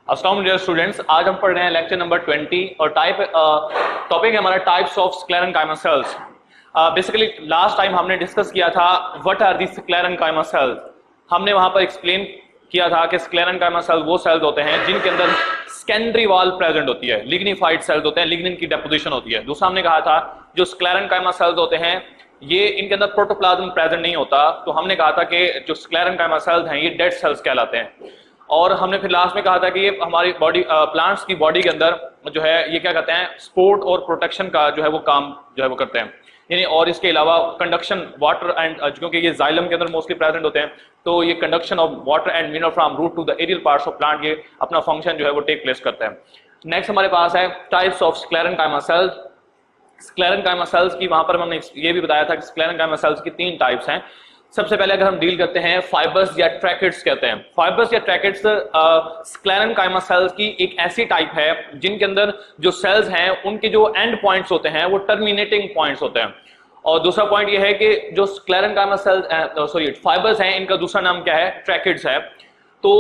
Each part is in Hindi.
अस्सलाम वालेकुम स्टूडेंट्स, आज हम पढ़ रहे हैं लेक्चर नंबर 20 और टॉपिक है हमारा types of sclerenchyma cells. Basically last time हमने डिस्कस किया था what are the sclerenchyma cells. हमने वहां पर एक्सप्लेन किया था कि स्क्लेरेंकाइमा सेल्स वो सेल्स होते हैं जिनके अंदर सेकेंडरी वॉल प्रेजेंट होती है, लिग्निफाइड सेल्स होते हैं, लिग्निन की डेपोजिशन होती है। दूसरा हमने कहा था जो स्क्लेरेंकाइमा सेल्स होते हैं ये इनके अंदर प्रोटोप्लाज्म प्रेजेंट नहीं होता, तो हमने कहा था कि जो स्क्लेरेंकाइमा सेल्स हैं ये डेड सेल्स कहलाते हैं। और हमने फिर लास्ट में कहा था कि ये हमारी बॉडी प्लांट्स की बॉडी के अंदर जो है ये क्या कहते हैं सपोर्ट और प्रोटेक्शन का जो है वो काम जो है वो करते हैं, यानी और इसके अलावा कंडक्शन वाटर एंड, क्योंकि ये जाइलम के अंदर मोस्टली प्रेजेंट होते हैं तो ये conduction of water and mineral from root to the aerial parts of plant ये अपना फंक्शन जो है वो टेक प्लेस करता है। नेक्स्ट हमारे पास है types of sclerenchyma cells. Sclerenchyma cells की वहां पर हमने ये भी बताया था कि स्क्लेरेंकाइमा सेल्स की 3 टाइप्स हैं। सबसे पहले अगर हम डील करते हैं फाइबर्स या ट्रैकेट्स कहते हैं। फाइबर्स या ट्रैकेट्स स्क्लेरेंकाइमा सेल्स की एक ऐसी टाइप है जिनके अंदर जो सेल्स हैं उनके जो एंड पॉइंट्स होते हैं वो टर्मिनेटिंग पॉइंट्स होते हैं। और दूसरा पॉइंट ये है कि जो स्क्लेरेंकाइमा सेल्स फाइबर्स हैं इनका दूसरा नाम क्या है, ट्रैकेट्स है। तो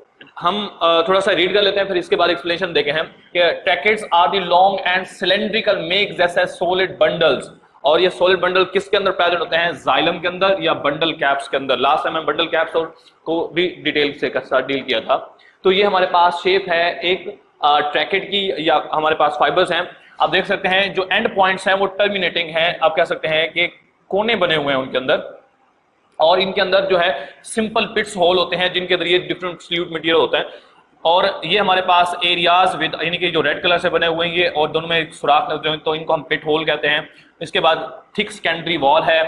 हम थोड़ा सा रीड कर लेते हैं फिर इसके बाद एक्सप्लेनेशन देखे हैं कि tracheids are the long and cylindrical make जैसे सॉलिड बंडल्स। और ये सॉलिड बंडल किसके अंदर प्रेजेंट होते हैं, जाइलम के अंदर या बंडल कैप्स के अंदर। लास्ट टाइम हम बंडल कैप्स को भी डिटेल से साथ डील किया था। तो ये हमारे पास शेप है एक ट्रैकेट की या हमारे पास फाइबर्स हैं। आप देख सकते हैं जो एंड पॉइंट्स हैं वो टर्मिनेटिंग हैं, आप कह सकते हैं कि कोने बने हुए हैं उनके अंदर। और इनके अंदर जो है सिंपल पिट्स होल होते हैं जिनके जरिए डिफरेंट फ्लूइड मटेरियल होता है। और ये हमारे पास एरियाज विद यानी कि जो रेड कलर से बने हुए हैं ये और दोनों में एक सुराख लगते हैं तो इनको हम पिट होल कहते हैं। इसके बाद थिक सेकेंडरी वॉल है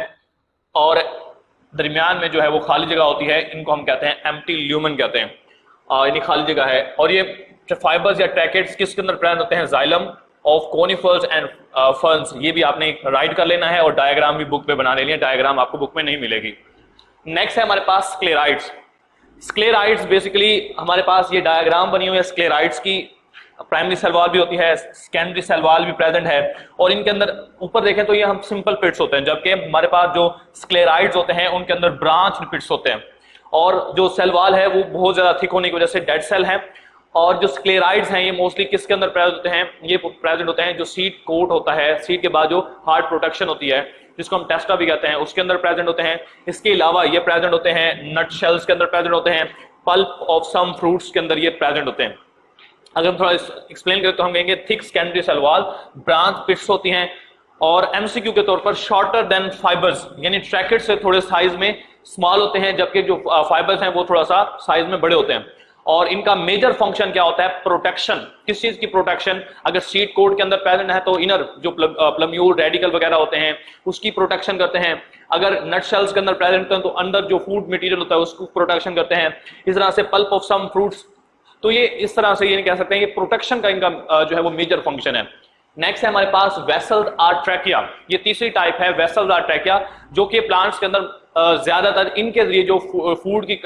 और दरमियान में जो है वो खाली जगह होती है, इनको हम कहते हैं एम्प्टी ल्यूमन कहते हैं, यानी खाली जगह है। और ये फाइबर्स या ट्रैकेट्स किसके अंदर प्रेजेंट होते हैं, xylem of conifers and ferns. ये भी आपने राइट कर लेना है और डायग्राम भी बुक पे बना लेनी है, डायग्राम आपको बुक में नहीं मिलेगी। नेक्स्ट है हमारे पास स्क्लेराइड्स। स्क्लेराइड्स बेसिकली हमारे पास ये डायग्राम बनी हुई है स्क्लेराइड्स की। प्राइमरी सेल वॉल भी होती है, सेकेंडरी सेल वॉल भी प्रेजेंट है और इनके अंदर ऊपर देखें तो ये हम सिंपल पिट्स होते हैं, जबकि हमारे पास जो स्क्लेराइड्स होते हैं उनके अंदर ब्रांच पिट्स होते हैं। और जो सेल वॉल है वो बहुत ज्यादा थिक होने की वजह से डेड सेल है। और जो स्क्लेराइड्स हैं ये मोस्टली किसके अंदर प्रेजेंट होते हैं, ये प्रेजेंट होते हैं जो सीड कोट होता है, सीड के बाद जो हार्ड प्रोटेक्शन होती है जिसको हम टेस्टा भी कहते हैं उसके अंदर प्रेजेंट होते हैं। इसके अलावा ये प्रेजेंट होते हैं नट शेल्स के अंदर प्रेजेंट होते हैं, पल्प ऑफ सम फ्रूट्स के अंदर ये प्रेजेंट होते हैं। अगर हम थोड़ा एक्सप्लेन करें तो हम कहेंगे thick secondary cell wall, branch pits होती हैं और एमसीक्यू के तौर पर शॉर्टर देन फाइबर्स, यानी ट्रैकेट से थोड़े साइज में स्मॉल होते हैं जबकि जो फाइबर्स हैं वो थोड़ा सा साइज में बड़े होते हैं। और इनका मेजर फंक्शन क्या होता है, प्रोटेक्शन। किस चीज की प्रोटेक्शन, अगर सीड कोट के अंदर प्रेजेंट है तो इनर जो प्लम्यूल रेडिकल वगैरह होते हैं उसकी प्रोटेक्शन करते हैं। अगर नट शेल्स के अंदर प्रेजेंट होते हैं तो अंदर जो फूड मटेरियल होता है उसको प्रोटेक्शन करते हैं। इस तरह से पल्प ऑफ सम फ्रूट्स, तो ये इस तरह से ये कह सकते हैं ये प्रोटेक्शन का इनका जो है वो मेजर फंक्शन है। नेक्स्ट है हमारे पास वेसल्स आर ट्रैकिया। ये तीसरी टाइप है वेसल्स आर ट्रैकिया, जो कि प्लांट्स के अंदर ज्यादातर इनके जरिए जो फूड की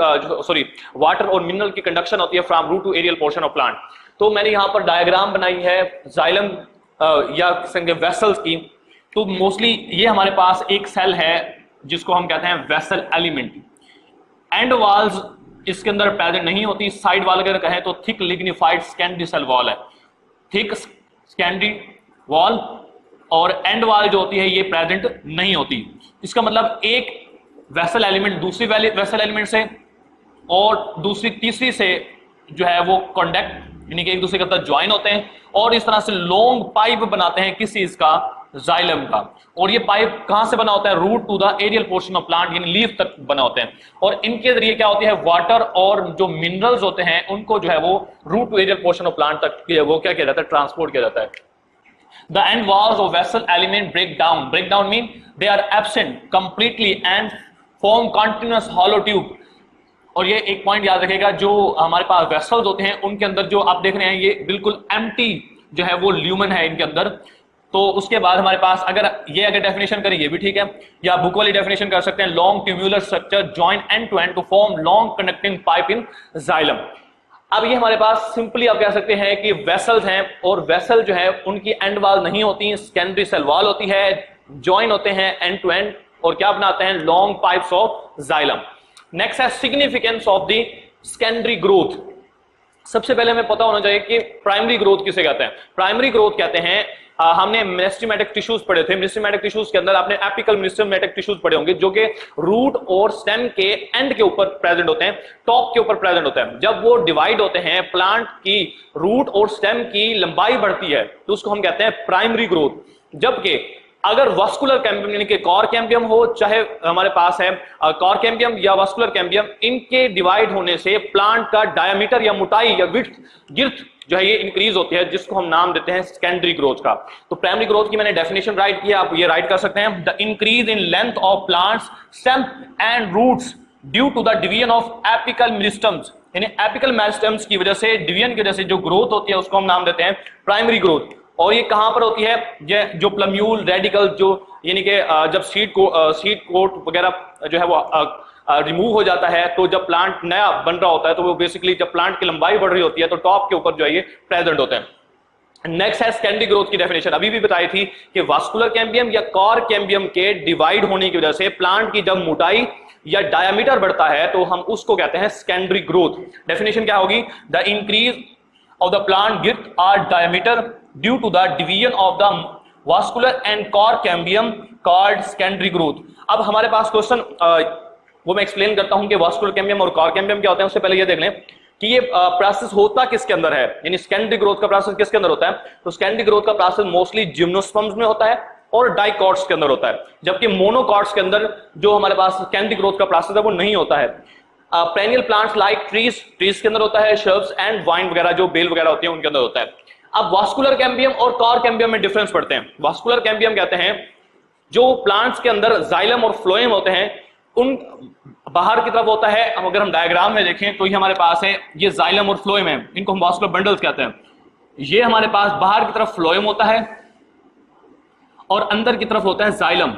वाटर और मिनरल की कंडक्शन होती है from root to aerial portion of plant. तो मैंने यहाँ पर डायग्राम बनाई है जाइलम या वेसल्स की। तो मोस्टली ये हमारे पास एक सेल है जिसको हम कहते हैं वेसल एलिमेंट। एंड वॉल्स इसके अंदर प्रेजेंट नहीं होती। साइड वॉल अगर कहें तो thick lignified secondary cell wall है, थिक सेकेंडरी वॉल, और एंड वॉल जो होती है ये प्रेजेंट नहीं होती। इसका मतलब एक वेसल एलिमेंट दूसरी वेसल एलिमेंट से और दूसरी तीसरी से जो है वो कॉन्डक्ट यानी कि एक दूसरे के साथ ज्वाइन होते हैं और इस तरह से लॉन्ग पाइप बनाते हैं किसी इसका, जाइलम का। और ये पाइप कहां से बना होता है, root to the aerial portion of plant यानी लीफ तक बना होते हैं। और इनके जरिए क्या होती है, वाटर और जो मिनरल्स होते हैं उनको जो है वो root to aerial portion of plant तक वो क्या किया जाता है, ट्रांसपोर्ट किया जाता है। The end walls of vessel element break down. Break down mean they are absent completely and form continuous hollow tube. और ये एक पॉइंट याद रखिएगा, जो हमारे पास वेसल्स होते हैं उनके अंदर जो आप देख रहे हैं ये बिल्कुल एम्प्टी जो है वो ल्यूमन है इनके अंदर। तो उसके बाद हमारे पास अगर डेफिनेशन करें ये भी ठीक है, या बुक वाली डेफिनेशन कर सकते हैं, long tubular structure join end to end to form long conducting pipe in xylem. अब ये हमारे पास सिंपली आप कह सकते हैं कि वेसल्स हैं और वेसल जो है उनकी एंड वॉल नहीं होती, सेकेंडरी सेल वॉल होती है, जॉइन होते हैं एंड टू एंड और क्या बनाते हैं, long pipes of xylem. Next है significance of the secondary growth. सबसे पहले हमें पता होना चाहिए कि प्राइमरी ग्रोथ किसे कहते हैं। प्राइमरी ग्रोथ कहते हैं, हमने मेरिस्टेमेटिक टिश्यूज पढ़े थे। मेरिस्टेमेटिक टिश्यूज के अंदर आपने एपिकल मेरिस्टेमेटिक टिश्यूज पढ़े होंगे, जो कि रूट और स्टेम के एंड के ऊपर प्रेजेंट होते हैं, टॉप के ऊपर प्रेजेंट होते हैं। जब वो डिवाइड होते हैं, प्लांट की रूट और स्टेम की लंबाई बढ़ती है, तो उसको हम कहते हैं प्राइमरी ग्रोथ। जबकि अगर वास्कुलर कैम्बियम यानी कि कॉर कैम्बियम हो, चाहे हमारे पास है कॉर कैम्बियम या वास्कुलर कैम्बियम, इनके डिवाइड होने से प्लांट का डायमीटर या मोटाई या विड्थ गिर्थ जो है ये इंक्रीज होती है, जिसको हम नाम देते हैं सेकेंडरी ग्रोथ का। तो प्राइमरी ग्रोथ की मैंने डेफिनेशन राइट किया, आप ये राइट कर सकते हैं, the increase in length of plants stem and roots due to the division of apical meristems, यानी एपिकल मेरिस्टम्स की वजह से, डिवीजन की वजह से जो ग्रोथ होती है उसको हम नाम देते हैं प्राइमरी ग्रोथ। और ये कहां पर होती है? ये जो प्लम्यूल रेडिकल जो यानी कि जब सीड कोट वगैरह जो है वो रिमूव हो जाता है, तो जब प्लांट नया बन रहा होता है, तो वो बेसिकली जब प्लांट की लंबाई बढ़ रही होती है तो टॉप के ऊपर जो है ये प्रेजेंट होते हैं। नेक्स्ट है सेकेंडरी ग्रोथ की डेफिनेशन। अभी भी बताई थी कि वास्कुलर कैम्बियम या कॉर कैम्बियम के डिवाइड होने की वजह से प्लांट की जब मोटाई या डायमीटर बढ़ता है तो हम उसको कहते हैं सेकेंडरी ग्रोथ। डेफिनेशन क्या होगी? The increase of the plant girth or diameter due to the division of the vascular and core cambium called secondary growth। अब हमारे पास क्वेश्चन वो मैं एक्सप्लेन करता हूं कि वास्कुलर कैम्बियम और कॉर कैम्बियम क्या होते हैं। उससे पहले ये देख लें कि ये प्रोसेस होता किसके अंदर है, यानी सेकेंडरी ग्रोथ का प्रोसेस किसके अंदर होता है। तो सेकेंडरी ग्रोथ का प्रोसेस मोस्टली जिम्नोस्पर्म्स में होता है और डाइकॉट्स के अंदर होता है, जबकि मोनोकॉट्स के अंदर जो हमारे पास सेकेंडरी ग्रोथ का प्रोसेस है वो नहीं होता है। पेरेनियल प्लांट्स लाइक ट्रीज के अंदर होता है, शर्ब्स एंड वाइन वगैरह जो बेल वगैरह होती है उनके अंदर होता है। अब वास्कुलर कैम्बियम और कॉर कैम्बियम में डिफरेंस पढ़ते हैं। वास्कुलर कैम्बियम कहते हैं जो प्लांट्स के अंदर जाइलम और फ्लोएम होते हैं, उन बाहर की तरफ होता है। अगर हम डायग्राम में देखें तो ये हमारे पास है, ये जाइलम और फ्लोएम है, इनको हम वास्कुलर बंडल्स कहते हैं। ये हमारे पास बाहर की तरफ फ्लोएम होता है और अंदर की तरफ होता है जाइलम।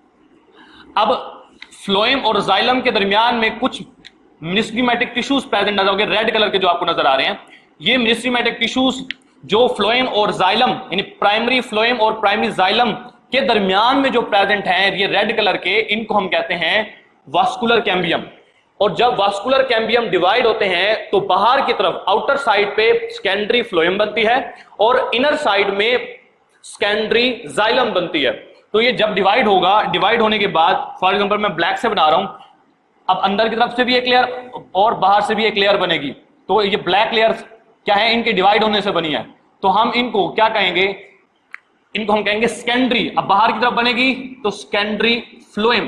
अब फ्लोएम और जाइलम के दरमियान में कुछ मेरिस्टेमेटिक टिश्यूज प्रेजेंट नजर आओगे, रेड कलर के जो आपको नजर आ रहे हैं, ये मेरिस्टेमेटिक टिश्यूज जो फ्लोएम और जाइलम यानी प्राइमरी फ्लोएम और प्राइमरी जाइलम के दरमियान में जो प्रेजेंट हैं, ये रेड कलर के, इनको हम कहते हैं वास्कुलर कैम्बियम। और जब वास्कुलर कैम्बियम डिवाइड होते हैं तो बाहर की तरफ आउटर साइड पे सेकेंडरी फ्लोएम बनती है और इनर साइड में सेकेंडरी जाइलम बनती है। तो ये जब डिवाइड होगा, डिवाइड होने के बाद, फॉर एग्जांपल मैं ब्लैक से बना रहा हूं, अब अंदर की तरफ से भी एक लेयर और बाहर से भी एक लेयर बनेगी। तो ये ब्लैक लेयर क्या है? इनके डिवाइड होने से बनी है। तो हम इनको क्या कहेंगे? इनको हम कहेंगे सेकेंडरी। अब बाहर की तरफ बनेगी तो सेकेंडरी फ्लोएम,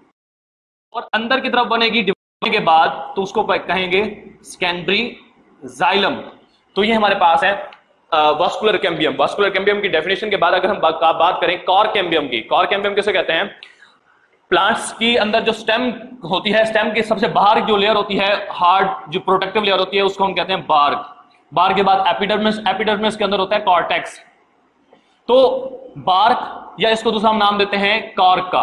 और अंदर की तरफ बनेगी डिवाइड के बाद तो उसको कहेंगे सेकेंडरी जाइलम। तो ये हमारे पास है वास्कुलर कैम्बियम। वास्कुलर कैम्बियम की डेफिनेशन के बाद अगर हम बात करें कॉर कैम्बियम की, कॉर कैम्बियम किसे कहते हैं? प्लांट्स की अंदर जो स्टेम होती है, स्टेम के सबसे बाहर जो लेयर होती है, हार्ड जो प्रोटेक्टिव लेयर होती है, उसको हम कहते हैं बार्क। बार्क के बाद एपिडर्मिस, एपिडर्मिस के अंदर होता है कॉर्टेक्स। तो बार्क या इसको दूसरा हम नाम देते हैं कॉर्क का,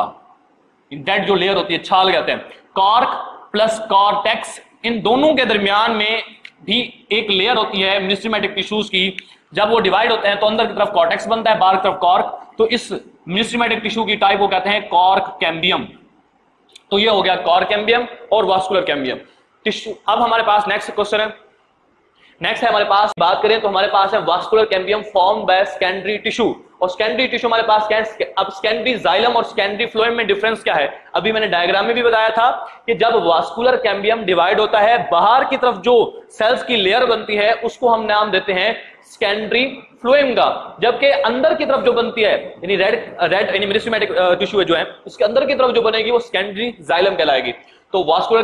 डेड जो लेयर होती है, छाल कहते हैं। कॉर्क प्लस कॉर्टेक्स, इन दोनों के दरमियान में भी एक लेयर होती है मेरिस्टेमेटिक टिश्यूज की। जब वो डिवाइड होते हैं तो अंदर की तरफ कॉर्टेक्स बनता है, बाहर की तरफ कॉर्क। तो इस मेरिस्टेमेटिक टिश्यू की टाइप को कहते हैं कॉर्क कैम्बियम। तो ये हो गया कॉर कैम्बियम और वास्कुलर कैम्बियम टिश्यू। अब हमारे पास नेक्स्ट क्वेश्चन है, नेक्स्ट है हमारे पास, बात करें तो हमारे पास है vascular cambium form by secondary tissue. और सेकेंडरी टिश्यू हमारे पास क्या है? अब सेकेंडरी जाइलम और सेकेंडरी फ्लोएम में डिफरेंस क्या है? अभी मैंने डायग्राम में भी बताया था कि जब वास्कुलर कैम्बियम डिवाइड होता है, बाहर की तरफ जो सेल्स की लेयर बनती है उसको हम नाम देते हैं सेकेंडरी फ्लोएम का, जबकि अंदर की तरफ जो बनती है यानी रेड यानी मेरिस्टेमेटिक टिश्यू है जो है, उसके अंदर की तरफ जो बनेगी वो सेकेंडरी जाइलम कहलाएगी। तो वास्कुलर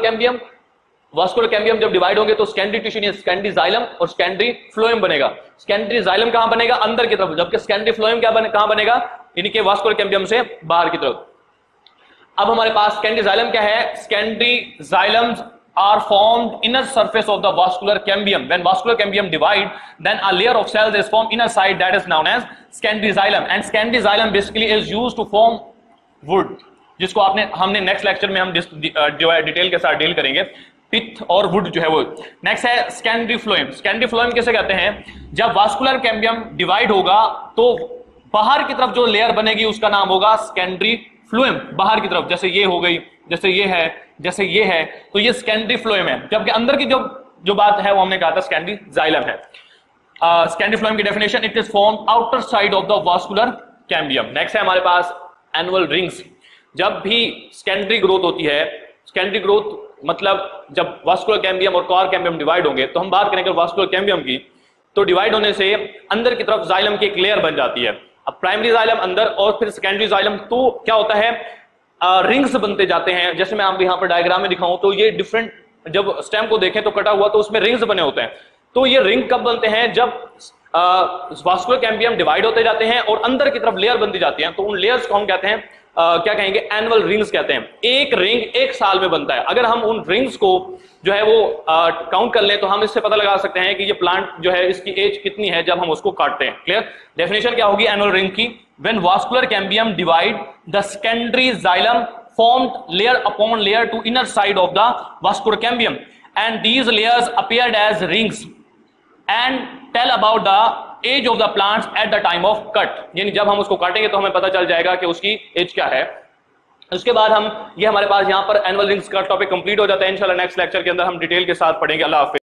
कैम्बियम जब डिवाइड होंगे तो सेकेंडरी टिश्यू यानी सेकेंडरी जाइलम और सेकेंडरी फ्लोएम बनेगा। सेकेंडरी जाइलम कहां बनेगा? अंदर की तरफ, जबकि सेकेंडरी फ्लोएम कहां बनेगा? यानी कि वास्कुलर कैम्बियम से बाहर की तरफ। अब हमारे पास सेकेंडरी जाइलम क्या है? Secondary xylems are formed inner surface of the vascular cambium. When vascular cambium divide, then a layer of cells is formed inner side that is known as secondary xylem, and secondary xylem basically is used to form wood, जिसको हमने नेक्स्ट लेक्चर में हम डिटेल के साथ डील करेंगे, पिथ और वुड जो है वो। नेक्स्ट है सेकेंडरी फ्लोएम। सेकेंडरी फ्लोएम किसे कहते हैं? जब वास्कुलर कैम्बियम डिवाइड होगा तो बाहर की तरफ जो लेयर बनेगी उसका नाम होगा सेकेंडरी फ्लोएम। बाहर की तरफ जैसे ये हो गई, जैसे ये है, जैसे ये है, तो ये सेकेंडरी फ्लोएम है। जबकि अंदर की जो जो बात है वो हमने कहा था सेकेंडरी जाइलम है। सेकेंडरी फ्लोएम की definition, it is form outer side of the vascular cambium. Next है हमारे पास एनुअल रिंग्स। जब भी सेकेंडरी ग्रोथ होती है, सेकेंडरी ग्रोथ मतलब जब वास्कुलर कैम्बियम और कोर कैम्बियम डिवाइड होंगे, तो हम बात करेंगे वास्कुलर कैम्बियम की, तो डिवाइड होने से अंदर की तरफ जाइलम की एक लेयर बन जाती है। अब प्राइमरी जाइलम अंदर और फिर सेकेंडरी जाइलम, तो क्या होता है रिंग्स बनते जाते हैं। जैसे मैं आपको यहाँ पर डायग्राम में दिखाऊं तो ये डिफरेंट, जब स्टेम को देखें तो कटा हुआ तो उसमें रिंग्स बने होते हैं। तो ये रिंग कब बनते हैं? जब वास्कुलर कैम्बियम डिवाइड होते जाते हैं और अंदर की तरफ लेयर बनती जाती हैं, तो उन लेयर्स को हम कहते हैं क्या कहेंगे, एनुअल रिंग्स कहते हैं। एक रिंग एक साल में बनता है। अगर हम उन रिंग्स को जो है वो काउंट कर लें तो हम इससे पता लगा सकते हैं कि ये प्लांट जो है इसकी एज कितनी है जब हम उसको काटते हैं। क्लियर? डेफिनेशन क्या होगी एनुअल रिंग की? When vascular cambium divide, the secondary xylem formed layer upon layer to inner side of the vascular cambium, and these layers appeared as rings and tell about the age of the plants at the time of cut। यानी जब हम उसको काटेंगे तो हमें पता चल जाएगा कि उसकी एज क्या है। उसके बाद हम ये हमारे पास यहाँ पर एनुअल रिंग्स का टॉपिक कंप्लीट हो जाता है। इंशाल्लाह नेक्स्ट लेक्चर के अंदर हम डिटेल के साथ पढ़ेंगे। अल्लाह हाफिज़।